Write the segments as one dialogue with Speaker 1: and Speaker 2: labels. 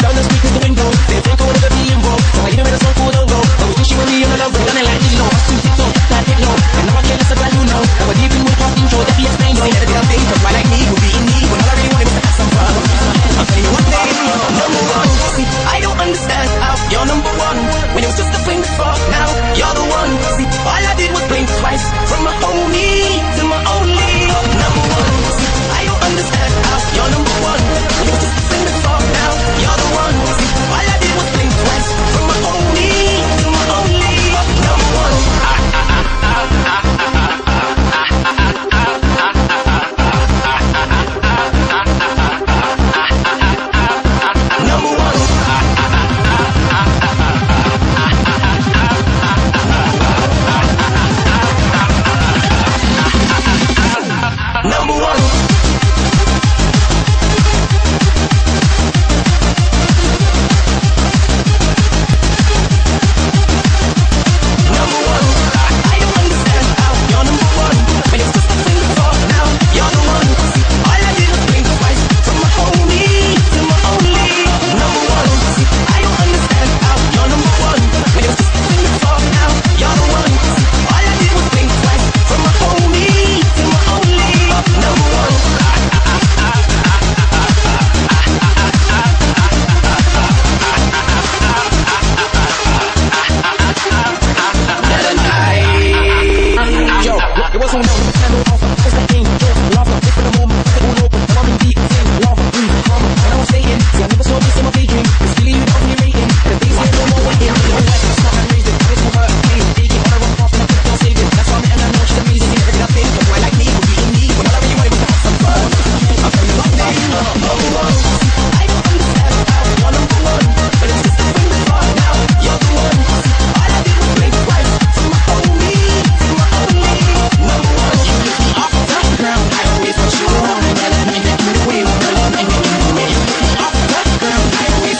Speaker 1: down the street 'cause the window. They think I wanna be involved, so I even made a song called Don't Go. I was wishing when we on the love, we're gonna like this low. I still sit so, that hit low. And now I can't listen to you know. Now we're deep in with pop intro, that be explained. No, I never did a thing, 'cause why like me would be in need. When all I really wanted was to have some fun. I'll tell you one thing, number one. See, I don't understand how you're number one when it was just a fling before. Now you're the one. See, all I did was blink twice from my homie to my only number one. See, I don't understand how you're number one when it was just a fling before. Now you're the one. See, all I did was blink twice from my homie to my only number one.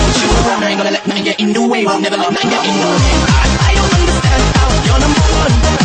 Speaker 1: Never let nothing get in the way. I'll never let nothing get in the way. I don't understand how you're number one.